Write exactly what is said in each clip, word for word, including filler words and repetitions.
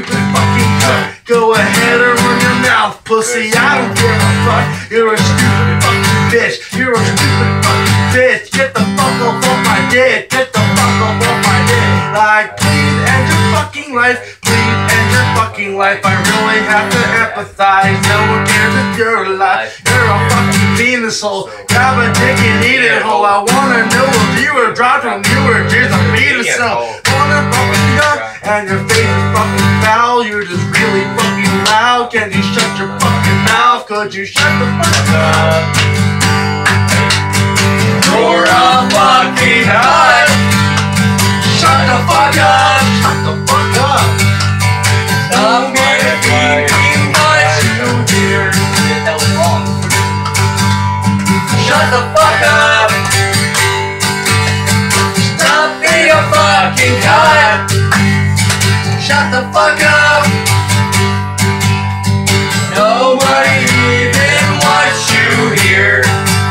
stupid fucking cunt. Go ahead and run your mouth, pussy, I don't give a fuck. You're a stupid fucking bitch. You're a stupid fucking bitch. Get the fuck off of my dick. Get the fuck off of my dick. Like, please end your fucking life. Please end your fucking life. I really have to empathize. No one cares if you're alive. You're a fucking penis hole. Grab a dick and eat it whole. I wanna know if you were dropped when you were just a penis hole. Wanna fucking gun and your face is fucking foul. You're just really fucking loud. Can you shut your fucking mouth? Could you shut the fuck up? You're a fucking nut. Shut the fuck up. Shut the fuck up. Stop being much. That was wrong. Shut the fuck up. Stop being a fucking nut. Shut the fuck up. Nobody even wants you here.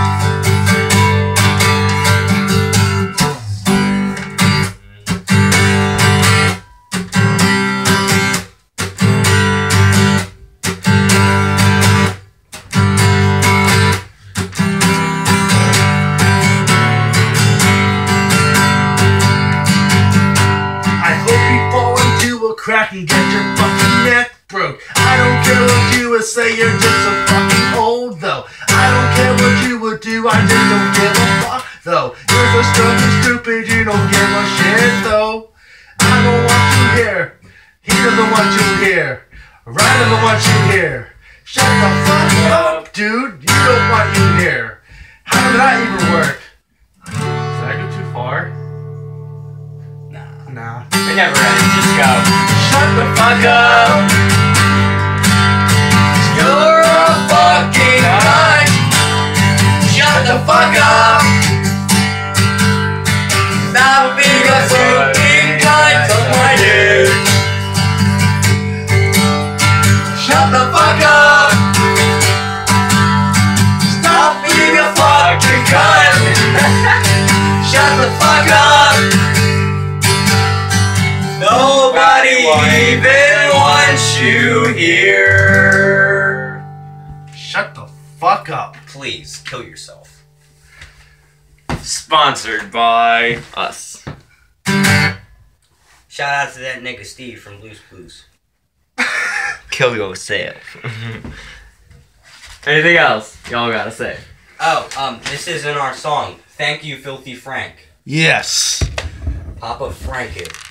Crack and get your fucking neck broke. I don't care what you would say, you're just so fucking old though. I don't care what you would do, I just don't give a fuck though. You're so stupid, stupid, you don't give a shit though. I don't want you here. He doesn't want you here. Ryan doesn't want you here. Shut the fuck up, dude. You don't want you here. How did that even work? Did I go too far? Nah. Nah. It never ends, just go. Shut the fuck up. You're a fucking nut. Shut the fuck up. Stop being a fucking cunt on my dick. Shut the fuck up. Stop being a fucking cunt. Shut the fuck up. Nobody even wants you here. Shut the fuck up. Please, kill yourself. Sponsored by us. Shout out to that nigga Steve from Loose Blues. Kill yourself. Anything else y'all gotta say? Oh, um, this isn't our song. Thank you, Filthy Frank. Yes. Papa Frank it.